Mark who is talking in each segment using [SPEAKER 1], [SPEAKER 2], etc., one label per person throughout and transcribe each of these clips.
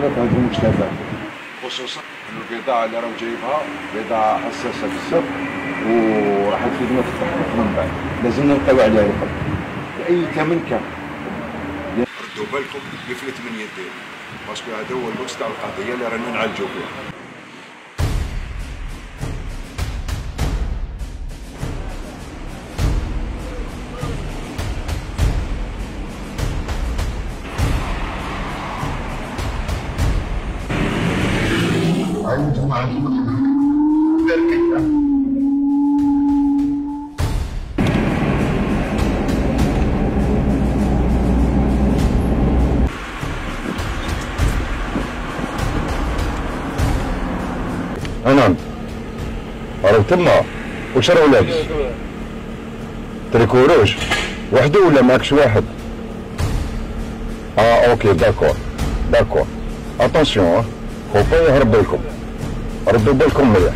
[SPEAKER 1] في هذه المجتمعات، خصوصا البضاعه اللي راهو جايبها بضاعه حساسه بزاف وراح تفيدنا في التحقيق من بعد. لازمنا نبقاو عليها القلب باي ثمن كان. ردوا بالكم يفلت من يديه، باسكو هذا هو اللبس تاع القضيه اللي رانا نعالجوا فيها.
[SPEAKER 2] نعم عرفت تما واش راهو لابس؟ تريكو روج وحده ولا معكش واحد؟ اوكي داكور داكور اتونسيون فو با يهرب بالكم، ردوا بالكم مليح.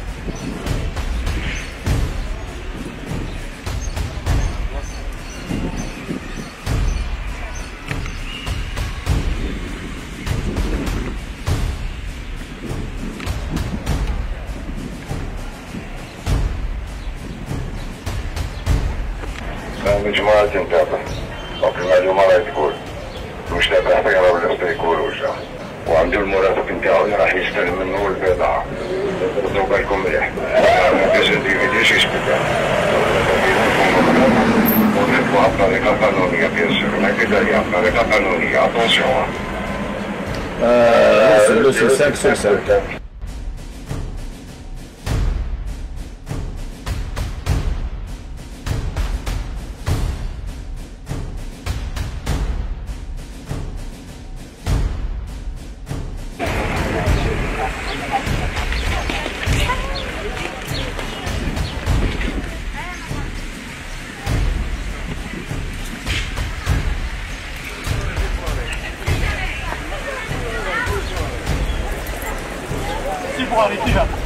[SPEAKER 3] مجموعة تنتابع وفي المعلومة راهي تقول المشتبه طيرة ولا ستيكول وجه، وعنده المرافق نتاعو اللي راح يستلم منه البضاعة. خذوا بالكم مليح، مابيش انديفيديوش يشبكها ونحطوها بطريقة قانونية بيان سور، هكذا بطريقة قانونية. اتونسيون
[SPEAKER 1] لو سي 5 sur 5.
[SPEAKER 4] Pour arrêter là.